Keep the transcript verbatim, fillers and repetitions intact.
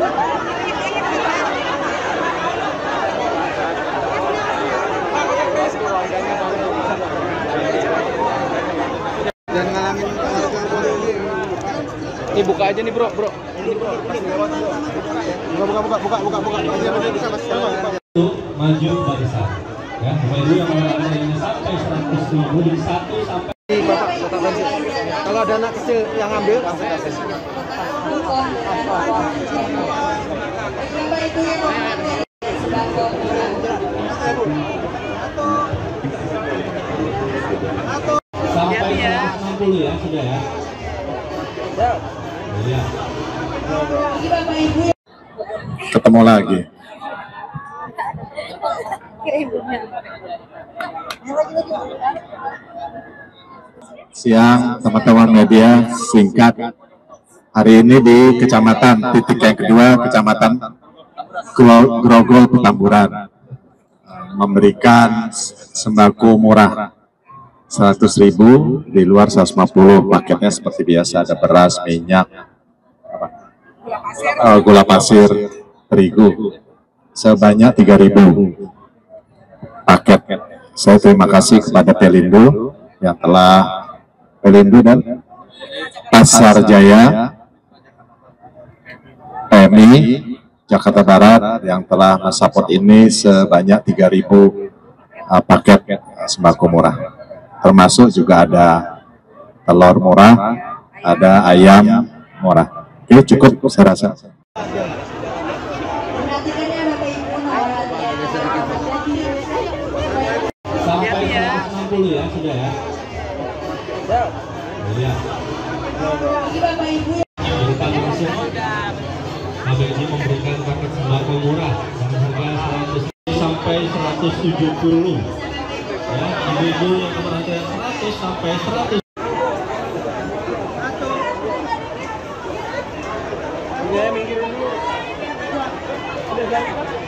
Dan ngalamin ini buka aja nih bro, bro. ini bro, pas lewat bro. Buka, buka, buka, buka, buka, buka. Aja, aja, bisa masih jalan. Maju barisan. Ya, maju yang harganya sampai seratus ribu dari satu sampai. Bapak, kotak bensin. Kalau ada anak kecil yang ngambil, langsung kasih. Sampai seratus enam puluh ya, sudah ya. Ya. Ketemu lagi. Siang teman-teman media, singkat. Hari ini di kecamatan, titik yang kedua, kecamatan Grogol Petamburan, memberikan sembako murah seratus ribu, di luar seratus lima puluh. Paketnya seperti biasa, ada beras, minyak, uh, gula pasir, terigu, sebanyak tiga ribu paket. Saya terima kasih kepada Pelindo yang telah Pelindo dan Pasar Jaya P M I Jakarta Barat yang telah mensupport ini sebanyak tiga ribu uh, paket sembako murah, termasuk juga ada telur murah, ada ayam murah. Oke, cukup saya rasa. Sampai seratus enam puluh ya, sudah ya. Ya. K B J memberikan paket sembako murah dengan harga seratus sampai seratus tujuh puluh. Ya, ibu-ibu yang keberhasilan seratus sampai seratus. Ya, minggir dulu.